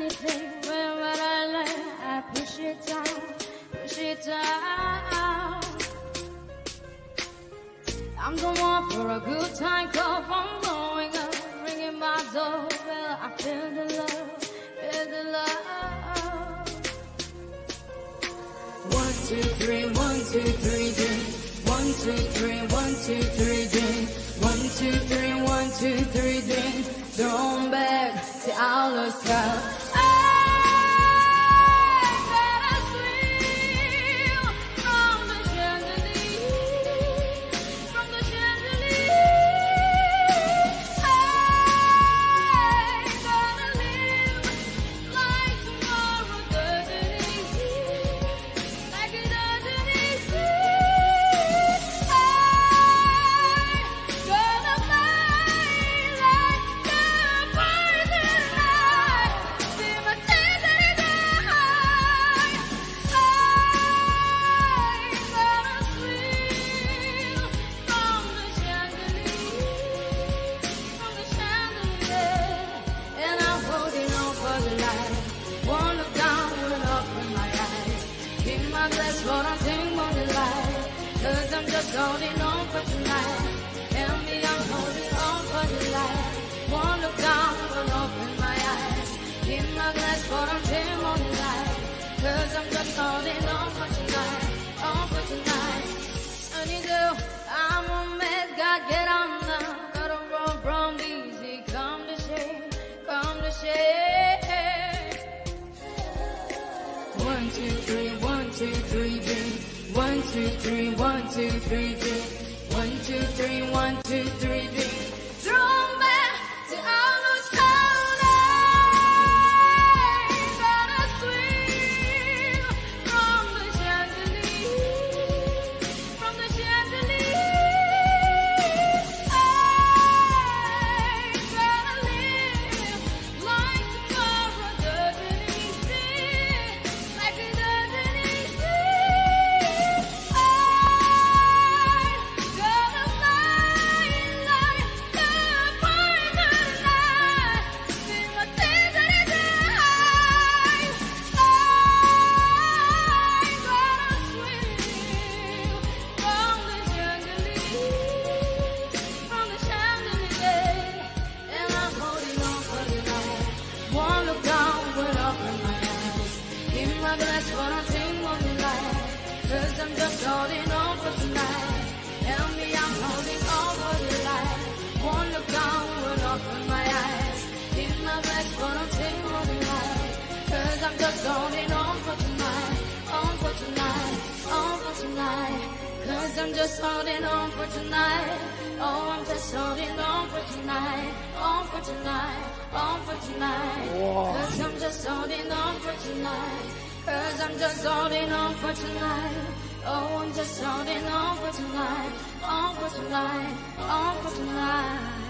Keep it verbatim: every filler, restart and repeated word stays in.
anything wherever I lay, I push it down, push it down. I'm the one for a good time, call phone blowing up, ringing my doorbell. I feel the love, feel the love. One, two, three, one, two, three, drink. One, two, three, one, two, three, drink. One, two, three, one, two, three, drink. Thrown back to our sky. Cause I'm just holding on for tonight. Tell me I'm holding on for the light. Won't look down, but open my eyes. Keep my glass, but I'm dim on the light. Cause I'm just holding on for tonight, on for tonight. And you do, I'm a mess, God get on now. Gotta run from easy, come to shame, come to shame. One, two, three, one, two, three, drink. One, two, three, one, two, three, drink. One, two, three, one, two, three, drink. Thrown back to our town. Ain't gotta swing from the chandelier, from the chandelier. Ain't gotta live like tomorrow doesn't exist, like it doesn't exist. Cause I'm just holding on for tonight. Tell me I'm holding on for the light. Won't look downward, open my eyes. Keep my back, but I'm taking on the light. Cause I'm just holding on for tonight, on for tonight, on for tonight. Cause I'm just holding on for tonight. Oh, I'm just holding on for tonight, on for tonight, on for tonight. Cause I'm just holding on for tonight. Cause I'm just holding on for tonight. Oh, I'm just holding on for tonight, on for tonight, on for tonight.